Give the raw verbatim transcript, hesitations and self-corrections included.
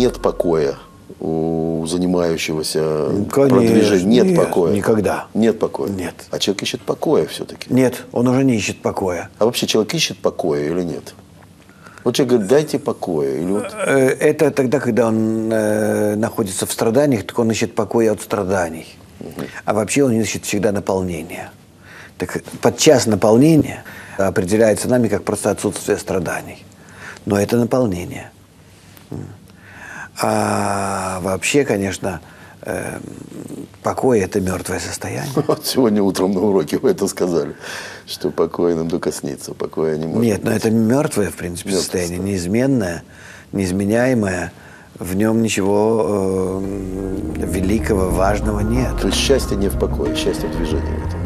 нет покоя у занимающегося Конечно, продвижением. Нет, нет покоя. Никогда. Нет покоя. Нет. А человек ищет покоя все-таки. Нет, он уже не ищет покоя. А вообще человек ищет покоя или нет? Вот человек говорит, дайте покоя. Или вот... Это тогда, когда он э, находится в страданиях, так он ищет покоя от страданий. Угу. А вообще он ищет всегда наполнение. Так подчас наполнение определяется нами как просто отсутствие страданий. Но это наполнение. А вообще, конечно, э, покой – это мертвое состояние. Вот сегодня утром на уроке вы это сказали, что покой нам только снится, покоя не может Нет, быть. но это мертвое, в принципе, Мертвое состояние, состояние. неизменное, неизменяемое. В нем ничего э, великого, важного нет. То есть счастье не в покое, счастье в движении в этом.